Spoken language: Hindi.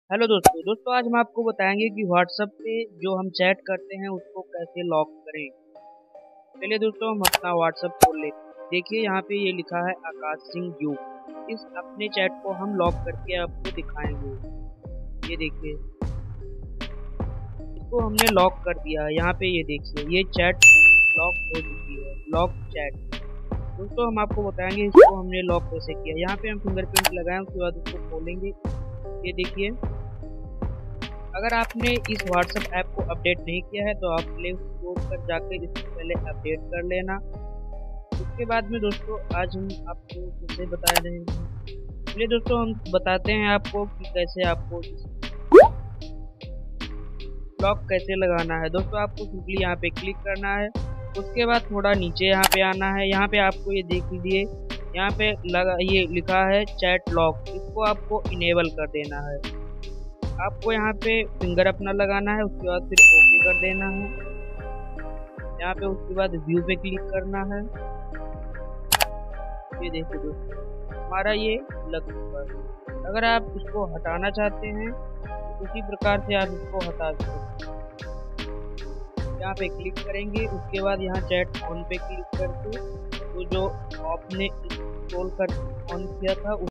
हेलो दोस्तों आज हम आपको बताएंगे कि व्हाट्सएप पे जो हम चैट करते हैं उसको कैसे लॉक करें। चलिए दोस्तों हम अपना व्हाट्सएप खोल लेते हैं। देखिए यहाँ पे ये लिखा है आकाश सिंह यू। इस अपने चैट को हम लॉक करके आपको दिखाएंगे। ये देखिए इसको हमने लॉक कर दिया है। यहाँ पे ये देखिए ये चैट लॉक हो चुकी है, लॉक चैट। दोस्तों हम आपको बताएंगे इसको हमने लॉक कैसे किया। यहाँ पे हम फिंगरप्रिंट लगाएं, उसके बाद उसको खोलेंगे। ये देखिए अगर आपने इस व्हाट्सएप ऐप को अपडेट नहीं किया है तो आप प्ले स्टोर पर जाकर इससे पहले अपडेट कर लेना। उसके बाद में दोस्तों आज हम आपको कैसे बता रहे हैं। चलिए दोस्तों हम बताते हैं आपको कि कैसे आपको लॉक कैसे लगाना है। दोस्तों आपको सिंपली यहाँ पे क्लिक करना है। उसके बाद थोड़ा नीचे यहाँ पे आना है। यहाँ पे आपको ये देख लीजिए यहाँ पे लगा ये लिखा है चैट लॉक, इसको आपको इनेबल कर देना है। आपको यहाँ पे फिंगर अपना लगाना है, उसके बाद फिर ओके कर देना है। यहाँ पे उसके बाद व्यू पे क्लिक करना है। ये देखिए दोस्तों हमारा ये लग चुका है। अगर आप इसको हटाना चाहते हैं तो उसी प्रकार से आप इसको हटा सकते हैं। यहाँ पे क्लिक करेंगे, उसके बाद यहाँ चैट ऑन पे क्लिक करके तो जो आपने इंस्टॉल कर ऑन किया था